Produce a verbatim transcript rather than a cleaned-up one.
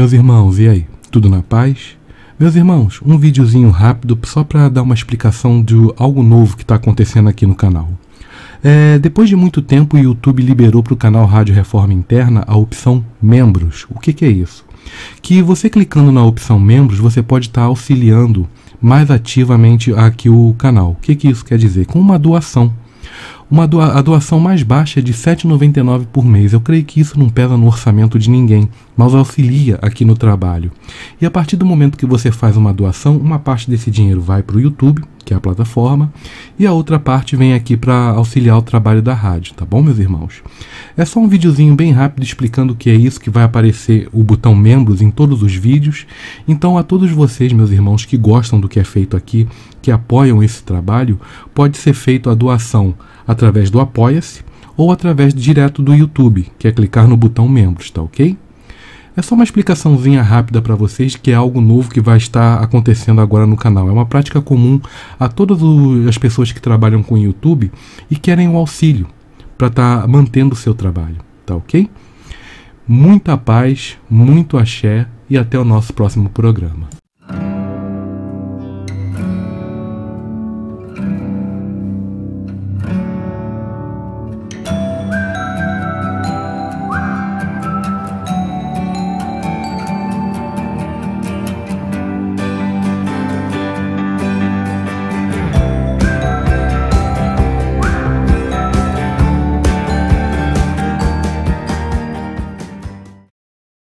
Meus irmãos, e aí? Tudo na paz? Meus irmãos, um videozinho rápido só para dar uma explicação de algo novo que está acontecendo aqui no canal. É, depois de muito tempo, o YouTube liberou para o canal Rádio Reforma Interna a opção Membros. O que, que é isso? Que você clicando na opção Membros, você pode estar tá auxiliando mais ativamente aqui o canal. O que, que isso quer dizer? Com uma doação. Uma doa, a doação mais baixa é de sete reais e noventa e nove centavos por mês. Eu creio que isso não pesa no orçamento de ninguém, mas auxilia aqui no trabalho. E a partir do momento que você faz uma doação, uma parte desse dinheiro vai para o YouTube, que é a plataforma, e a outra parte vem aqui para auxiliar o trabalho da rádio, tá bom, meus irmãos? É só um videozinho bem rápido explicando o que é isso, que vai aparecer o botão membros em todos os vídeos. Então a todos vocês, meus irmãos, que gostam do que é feito aqui, que apoiam esse trabalho, pode ser feito a doação através do Apoia-se ou através direto do YouTube, que é clicar no botão membros, tá ok? É só uma explicaçãozinha rápida para vocês, que é algo novo que vai estar acontecendo agora no canal. É uma prática comum a todas as pessoas que trabalham com o YouTube e querem o auxílio para estar mantendo o seu trabalho, tá ok? Muita paz, muito axé e até o nosso próximo programa.